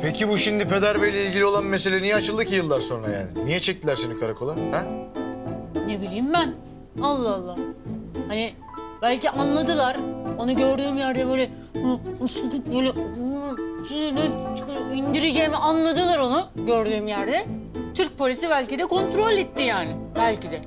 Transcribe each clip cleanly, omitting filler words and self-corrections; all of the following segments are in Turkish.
Peki bu şimdi Peder Bey'le ilgili olan mesele niye açıldı ki yıllar sonra yani? Niye çektiler seni karakola? Ha? Ne bileyim ben. Allah Allah. Hani belki anladılar. Onu gördüğüm yerde böyle ısıtıp böyle indireceğimi anladılar onu gördüğüm yerde. Türk polisi belki de kontrol etti yani. Belki de.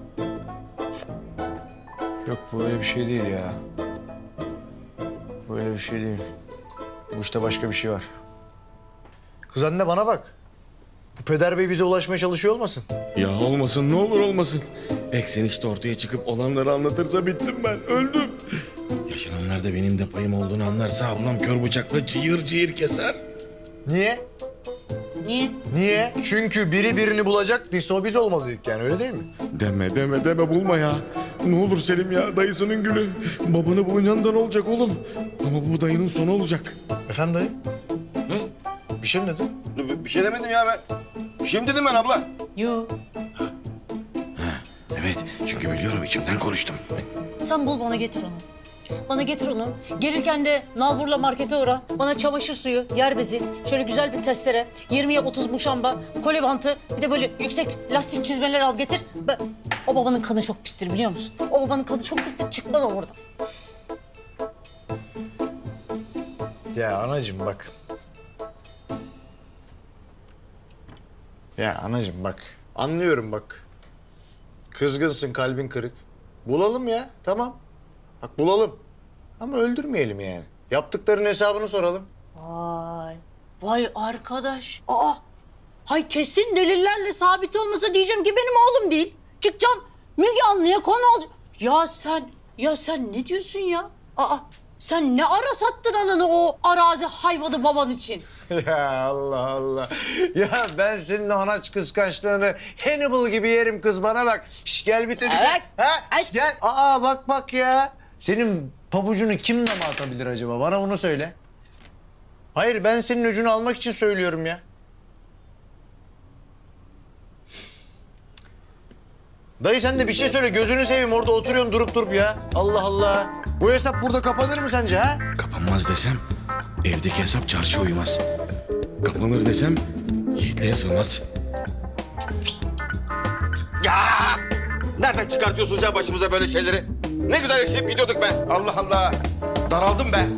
Yok bu öyle bir şey değil ya. Bu öyle bir şey değil. Bu işte başka bir şey var. Kız anne bana bak. Bu Peder Bey bize ulaşmaya çalışıyor olmasın? Ya olmasın, ne olur olmasın. Eksen işte ortaya çıkıp olanları anlatırsa bittim ben, öldüm. Yaşananlarda benim de payım olduğunu anlarsa ablam kör bıçakla cıyır cıyır keser. Niye? Niye? Niye? Çünkü biri birini bulacak, değilse o biz olmalıydık yani, öyle değil mi? Deme bulma ya. Ne olur Selim ya, dayısının gülü. Babanı bulunca ne olacak oğlum? Ama bu dayının sonu olacak. Efendim dayı? Ne? Bir şey mi dedin? Bir şey demedim ya ben. Bir şey mi dedim ben abla? Yok. Evet, çünkü biliyorum içimden konuştum. Sen bul bana getir onu. Bana getir onu. Gelirken de nalburla markete uğra. Bana çamaşır suyu, yer bezi, şöyle güzel bir testere, 20'ye 30 muşamba, koli bantı, bir de böyle yüksek lastik çizmeler al getir. O babanın kanı çok pistir biliyor musun? O babanın kanı çok pistir, çıkmaz o oradan. Ya anacığım bak. Ya anacığım bak. Anlıyorum bak. Kızgınsın, kalbin kırık. Bulalım ya, tamam. Bak bulalım. Ama öldürmeyelim yani. Yaptıkların hesabını soralım. Vay arkadaş. Hay kesin delillerle sabit olmasa diyeceğim ki benim oğlum değil. Çıkacağım Müge Anlı'ya konu olacak. Ya sen ne diyorsun ya? Sen ne ara sattın ananı o arazi hayvanı baban için? Ya Allah Allah. Ya ben senin o anaç kıskançlığını Hannibal gibi yerim kız, bana bak. Şş, gel bir tane. Evet. Ha? Şş, gel. Bak ya. Senin pabucunu kim dama atabilir acaba? Bana bunu söyle. Hayır, ben senin öcünü almak için söylüyorum ya. Dayı sen de bir şey söyle, gözünü seveyim, orada oturuyorsun durup ya. Allah Allah. Bu hesap burada kapanır mı sence ha? Kapanmaz desem evdeki hesap çarşıya uymaz. Kapanır desem yiğitliğe sığmaz. Ya! Nereden çıkartıyorsunuz ya başımıza böyle şeyleri? Ne güzel yaşayıp gidiyorduk be. Allah Allah. Daraldım be.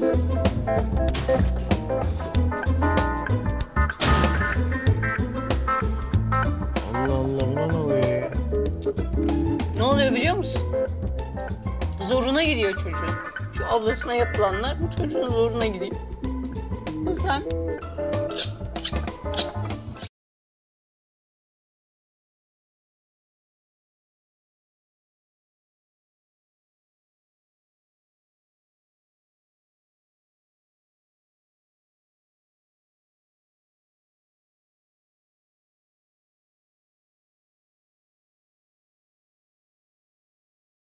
Allah Allah, buna ne oluyor ya? Ne oluyor biliyor musun? Zoruna gidiyor çocuğun. Şu ablasına yapılanlar bu çocuğun zoruna gidiyor. Ama sen